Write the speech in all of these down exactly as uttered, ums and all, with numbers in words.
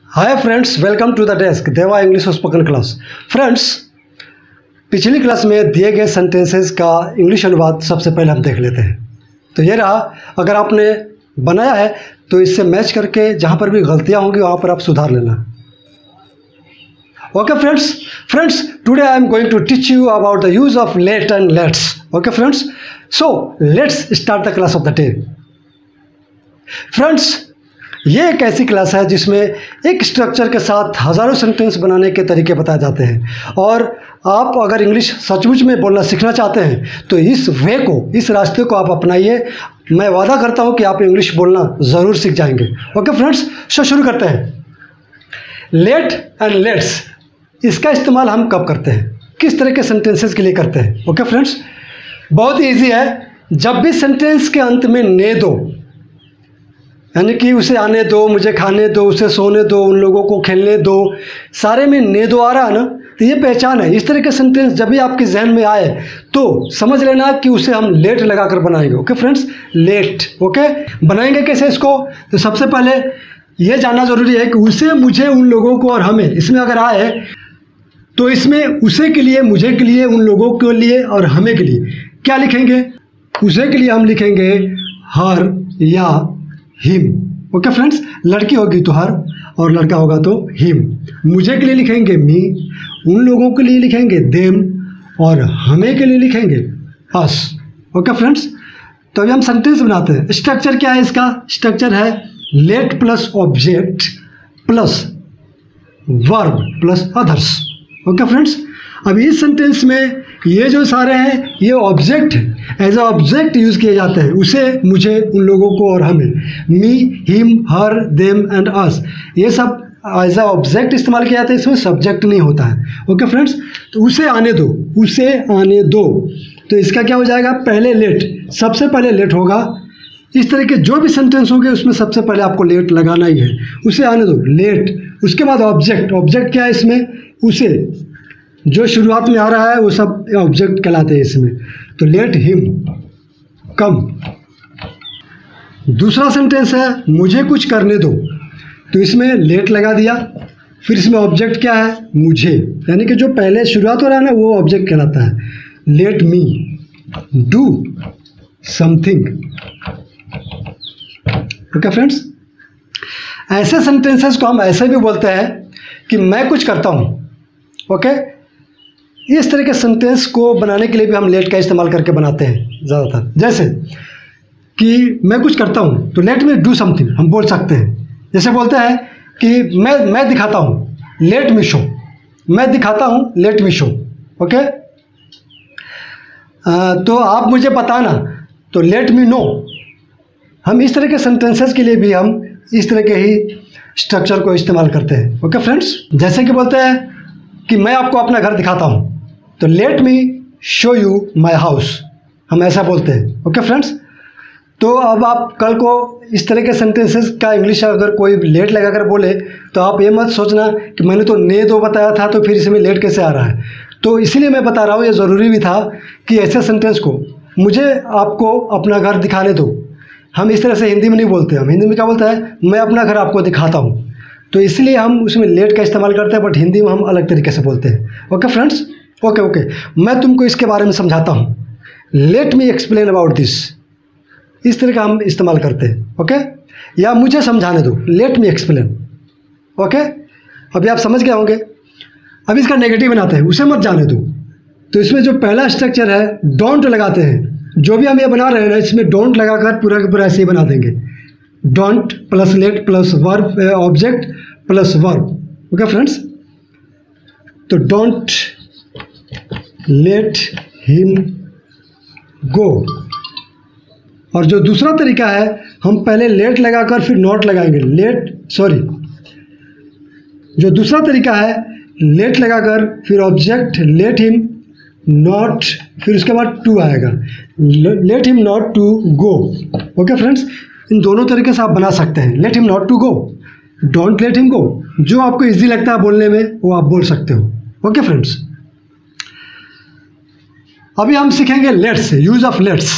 Hi friends, welcome to the desk Deva English spoken class. Friends, पिछली class में दिए गए सेंटेंसेस का इंग्लिश अनुवाद सबसे पहले हम देख लेते हैं। तो ये रहा, अगर आपने बनाया है तो इससे मैच करके जहाँ पर भी गलतियाँ होंगी वहाँ पर आप सुधार लेना। Okay friends, friends today I am going to teach you about the use of let and let's. Okay friends, so let's start the class of the day. Friends, ये एक ऐसी क्लास है जिसमें एक स्ट्रक्चर के साथ हज़ारों सेंटेंस बनाने के तरीके बताए जाते हैं, और आप अगर इंग्लिश सचमुच में बोलना सीखना चाहते हैं तो इस वे को, इस रास्ते को आप अपनाइए। मैं वादा करता हूँ कि आप इंग्लिश बोलना ज़रूर सीख जाएंगे। ओके फ्रेंड्स, सो शुरू करते हैं। लेट एंड लेट्स, इसका इस्तेमाल हम कब करते हैं, किस तरह के सेंटेंसेस के लिए करते हैं? ओके फ्रेंड्स, बहुत ही ईजी है। जब भी सेंटेंस के अंत में ने दो, यानी कि उसे आने दो, मुझे खाने दो, उसे सोने दो, उन लोगों को खेलने दो, सारे में ने दो आ रहा है ना, तो ये पहचान है। इस तरह के सेंटेंस जब भी आपके जहन में आए तो समझ लेना कि उसे हम लेट लगाकर बनाएंगे। Okay friends, late. ओके, बनाएंगे कैसे इसको? तो सबसे पहले ये जानना ज़रूरी है कि उसे, मुझे, उन लोगों को और हमें, इसमें अगर आए तो इसमें उसे के लिए, मुझे के लिए, उन लोगों के लिए और हमें के लिए क्या लिखेंगे? उसे के लिए हम लिखेंगे हर या हिम। ओके फ्रेंड्स, लड़की होगी तो हर और लड़का होगा तो हिम। मुझे के लिए लिखेंगे मी, उन लोगों के लिए लिखेंगे देम और हमें के लिए लिखेंगे अस। ओके फ्रेंड्स, तो अभी हम सेंटेंस बनाते हैं। स्ट्रक्चर क्या है इसका? स्ट्रक्चर है let plus object plus verb plus others. Okay friends, अब इस सेंटेंस में ये जो सारे हैं ये object as a object use किए जाते हैं। उसे, मुझे, उन लोगों को और हमें, me, him, her, them and us, ये सब एज अ ऑब्जेक्ट इस्तेमाल किया जाता है। इसमें सब्जेक्ट नहीं होता है। ओके फ्रेंड्स, तो उसे आने दो, उसे आने दो, तो इसका क्या हो जाएगा? पहले लेट, सबसे पहले लेट होगा। इस तरह के जो भी सेंटेंस होंगे उसमें सबसे पहले आपको लेट लगाना ही है। उसे आने दो, लेट। उसके बाद ऑब्जेक्ट, ऑब्जेक्ट क्या है इसमें? उसे, जो शुरुआत में आ रहा है वो सब ऑब्जेक्ट कहलाते हैं इसमें। तो लेट हिम कम। दूसरा सेंटेंस है मुझे कुछ करने दो, तो इसमें लेट लगा दिया। फिर इसमें ऑब्जेक्ट क्या है? मुझे, यानी कि जो पहले शुरुआत हो रहा है ना वो ऑब्जेक्ट कहलाता है। Let me do something. Okay friends, ऐसे सेंटेंसेस को हम ऐसे भी बोलते हैं कि मैं कुछ करता हूँ। Okay okay? इस तरह के सेंटेंस को बनाने के लिए भी हम लेट का इस्तेमाल करके बनाते हैं ज़्यादातर। जैसे कि मैं कुछ करता हूँ तो लेट मी डू समथिंग हम बोल सकते हैं। जैसे बोलते हैं कि मैं मैं दिखाता हूँ, लेट मी शो। मैं दिखाता हूँ, लेट मी शो। ओके, तो आप मुझे बताना, तो लेट मी नो। हम इस तरह के सेंटेंसेस के लिए भी हम इस तरह के ही स्ट्रक्चर को इस्तेमाल करते हैं। ओके फ्रेंड्स, जैसे कि बोलते हैं कि मैं आपको अपना घर दिखाता हूँ, तो let me show you my house, हम ऐसा बोलते हैं। ओके फ्रेंड्स, तो अब आप कल को इस तरह के सेंटेंसेस का इंग्लिश अगर कोई लेट लगाकर बोले तो आप ये मत सोचना कि मैंने तो ने दो बताया था तो फिर इसमें लेट कैसे आ रहा है। तो इसीलिए मैं बता रहा हूँ, ये ज़रूरी भी था कि ऐसे सेंटेंस को, मुझे आपको अपना घर दिखाने दो, हम इस तरह से हिंदी में नहीं बोलते। हम हिंदी में क्या बोलते हैं? मैं अपना घर आपको दिखाता हूँ। तो इसलिए हम उसमें लेट का इस्तेमाल करते हैं, बट हिंदी में हम अलग तरीके से बोलते हैं। ओके फ्रेंड्स, ओके ओके मैं तुमको इसके बारे में समझाता हूँ। Let me explain about this, इस तरह का हम इस्तेमाल करते हैं। ओके, या मुझे समझाने दो, लेट मी एक्सप्लेन। ओके, अभी आप समझ गए होंगे। अब इसका नेगेटिव बनाते हैं, उसे मत जाने दो। तो इसमें जो पहला स्ट्रक्चर है डोंट लगाते हैं। जो भी हम ये बना रहे हैं ना, इसमें डोंट लगाकर पूरा का पूरा ऐसे ही बना देंगे। Don't plus let plus verb, object plus verb. Okay friends, तो डोंट लेट हिम गो। और जो दूसरा तरीका है, हम पहले लेट लगाकर फिर नॉट लगाएंगे। लेट सॉरी जो दूसरा तरीका है, लेट लगाकर फिर ऑब्जेक्ट लेट हिम नॉट, फिर उसके बाद टू आएगा, let him not to go. Okay friends, इन दोनों तरीके से आप बना सकते हैं। Let him not to go, don't let him go, जो आपको इजी लगता है बोलने में वो आप बोल सकते हो। ओके फ्रेंड्स, अभी हम सीखेंगे लेट्स, यूज ऑफ लेट्स।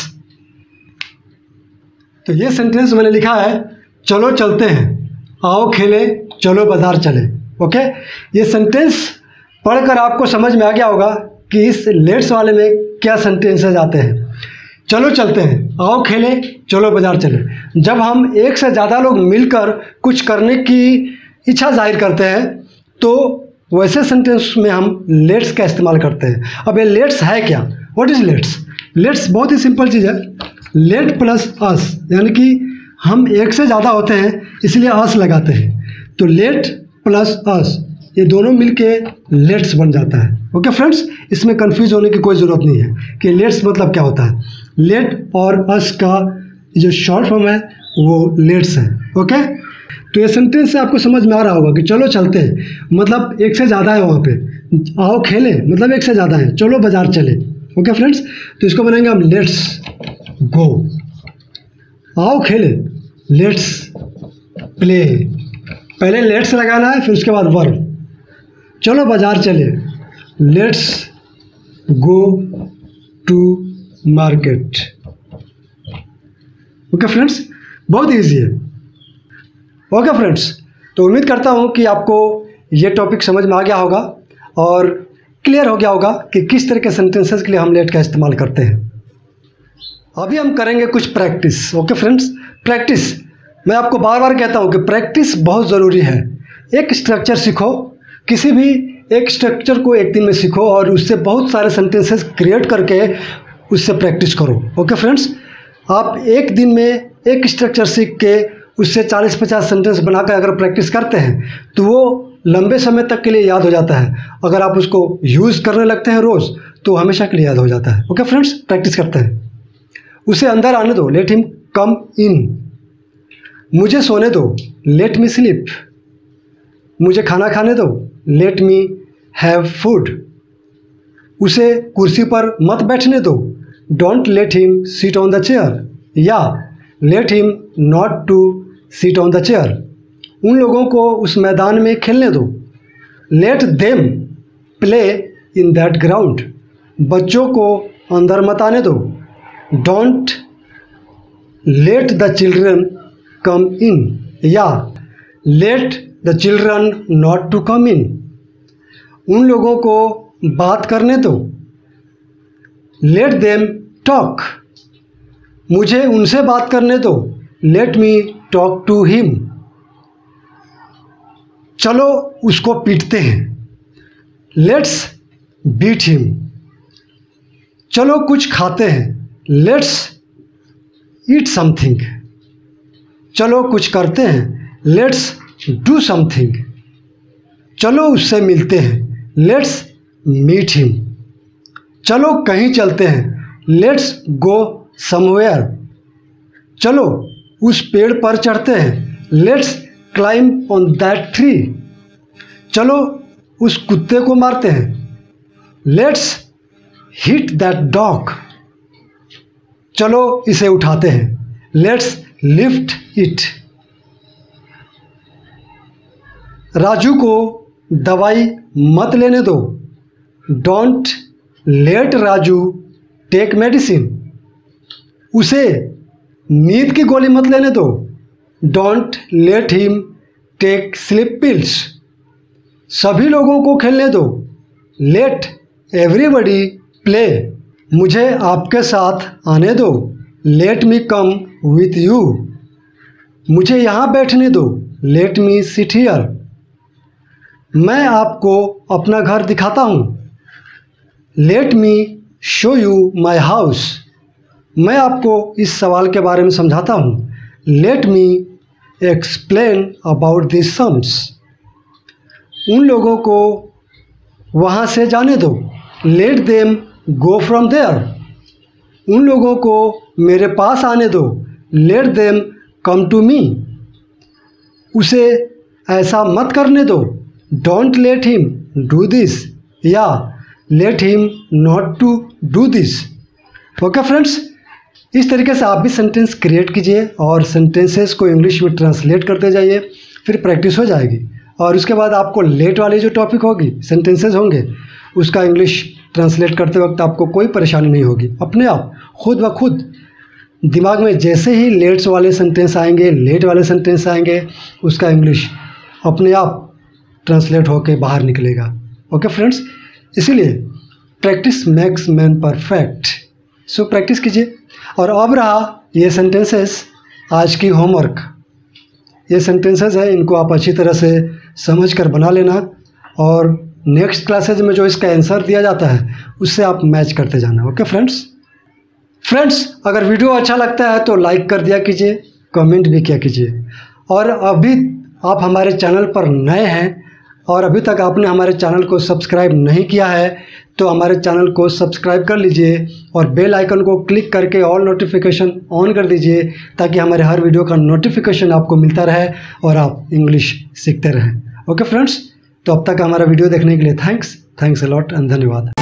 तो ये सेंटेंस मैंने लिखा है, चलो चलते हैं, आओ खेले, चलो बाजार चले। ओके, ये सेंटेंस पढ़कर आपको समझ में आ गया होगा कि इस लेट्स वाले में क्या सेंटेंसेस आते हैं। चलो चलते हैं, आओ खेले, चलो बाजार चले। जब हम एक से ज़्यादा लोग मिलकर कुछ करने की इच्छा जाहिर करते हैं तो वैसे सेंटेंस में हम लेट्स का इस्तेमाल करते हैं। अब ये लेट्स है क्या? What is let's? लेट्स बहुत ही सिंपल चीज़ है। लेट प्लस अस, यानी कि हम एक से ज़्यादा होते हैं इसलिए अस लगाते हैं। तो लेट प्लस अस, ये दोनों मिलके लेट्स बन जाता है। ओके फ्रेंड्स, इसमें कंफ्यूज होने की कोई ज़रूरत नहीं है कि लेट्स मतलब क्या होता है। लेट और अस का जो शॉर्ट फॉर्म है वो लेट्स है। ओके, तो ये सेंटेंस से आपको समझ में आ रहा होगा कि चलो चलते हैं मतलब एक से ज़्यादा है वहाँ पे, आओ खेले मतलब एक से ज़्यादा है, चलो बाजार चले। ओके फ्रेंड्स, तो इसको बनाएंगे हम लेट्स गो। आओ खेले, लेट्स प्ले। पहले लेट्स लगाना है, फिर उसके बाद वर्ब। चलो बाजार चले, let's go to market. Okay friends, बहुत ईजी है। ओके फ्रेंड्स, तो उम्मीद करता हूँ कि आपको ये टॉपिक समझ में आ गया होगा और क्लियर हो गया होगा कि किस तरह के सेंटेंसेस के लिए हम लेट का इस्तेमाल करते हैं। अभी हम करेंगे कुछ प्रैक्टिस। ओके फ्रेंड्स, प्रैक्टिस, मैं आपको बार बार कहता हूँ कि प्रैक्टिस बहुत ज़रूरी है। एक स्ट्रक्चर सीखो, किसी भी एक स्ट्रक्चर को एक दिन में सीखो और उससे बहुत सारे सेंटेंसेस क्रिएट करके उससे प्रैक्टिस करो। ओके फ्रेंड्स, आप एक दिन में एक स्ट्रक्चर सीख के उससे चालीस पचास सेंटेंस बनाकर अगर प्रैक्टिस करते हैं तो वो लंबे समय तक के लिए याद हो जाता है। अगर आप उसको यूज़ करने लगते हैं रोज़ तो हमेशा के लिए याद हो जाता है। ओके फ्रेंड्स, प्रैक्टिस करते हैं। उसे अंदर आने दो, लेट हिम कम इन। मुझे सोने दो, लेट मी स्लीप। मुझे खाना खाने दो, लेट मी हैव फूड। उसे कुर्सी पर मत बैठने दो, don't let him sit on the chair. या let him not to sit on the chair. उन लोगों को उस मैदान में खेलने दो, let them play in that ground. बच्चों को अंदर मत आने दो, don't let the children come in. या let the children not to come in. उन लोगों को बात करने दो, लेट देम टॉक। मुझे उनसे बात करने दो, let me talk to him. चलो उसको पीटते हैं, लेट्स बीट हिम। चलो कुछ खाते हैं, लेट्स ईट समथिंग। चलो कुछ करते हैं, लेट्स डू समथिंग। चलो उससे मिलते हैं, लेट्स मीट हिम। चलो कहीं चलते हैं, लेट्स गो समवेयर। चलो उस पेड़ पर चढ़ते हैं, let's climb on that tree. चलो उस कुत्ते को मारते हैं, लेट्स हिट दैट डॉग। चलो इसे उठाते हैं, लेट्स लिफ्ट इट। राजू को दवाई मत लेने दो, don't let Raju take medicine. उसे नींद की गोली मत लेने दो, don't let him take sleep pills. सभी लोगों को खेलने दो, लेट एवरीबडी प्ले। मुझे आपके साथ आने दो, let me come with you. मुझे यहाँ बैठने दो, लेट मी सिट हियर। मैं आपको अपना घर दिखाता हूँ, let me show you my house. मैं आपको इस सवाल के बारे में समझाता हूँ, let me explain about this sums. उन लोगों को वहाँ से जाने दो, let them go from there. उन लोगों को मेरे पास आने दो, let them come to me. उसे ऐसा मत करने दो, don't let him do this. या let him not to do this. Okay friends, इस तरीके से आप भी सेंटेंस क्रिएट कीजिए और सेंटेंसेस को इंग्लिश में ट्रांसलेट करते जाइए, फिर प्रैक्टिस हो जाएगी और उसके बाद आपको लेट वाली जो टॉपिक होगी, सेंटेंसेस होंगे, उसका इंग्लिश ट्रांसलेट करते वक्त आपको कोई परेशानी नहीं होगी। अपने आप खुद ब खुद दिमाग में जैसे ही लेट्स वाले सेंटेंस आएंगे, लेट वाले सेंटेंस आएंगे, उसका इंग्लिश अपने आप ट्रांसलेट होके बाहर निकलेगा। ओके फ्रेंड्स, इसीलिए practice makes man perfect. So practice कीजिए। और अब रहा ये सेंटेंसेस आज की होमवर्क। ये सेंटेंसेस है, इनको आप अच्छी तरह से समझ कर बना लेना और नेक्स्ट क्लासेज में जो इसका आंसर दिया जाता है उससे आप मैच करते जाना। ओके फ्रेंड्स फ्रेंड्स अगर वीडियो अच्छा लगता है तो लाइक कर दिया कीजिए, कमेंट भी किया कीजिए। और अभी आप हमारे चैनल पर नए हैं और अभी तक आपने हमारे चैनल को सब्सक्राइब नहीं किया है तो हमारे चैनल को सब्सक्राइब कर लीजिए और बेल आइकन को क्लिक करके ऑल नोटिफिकेशन ऑन कर दीजिए ताकि हमारे हर वीडियो का नोटिफिकेशन आपको मिलता रहे और आप इंग्लिश सीखते रहें। ओके फ्रेंड्स, तो अब तक हमारा वीडियो देखने के लिए thanks thanks a lot and धन्यवाद।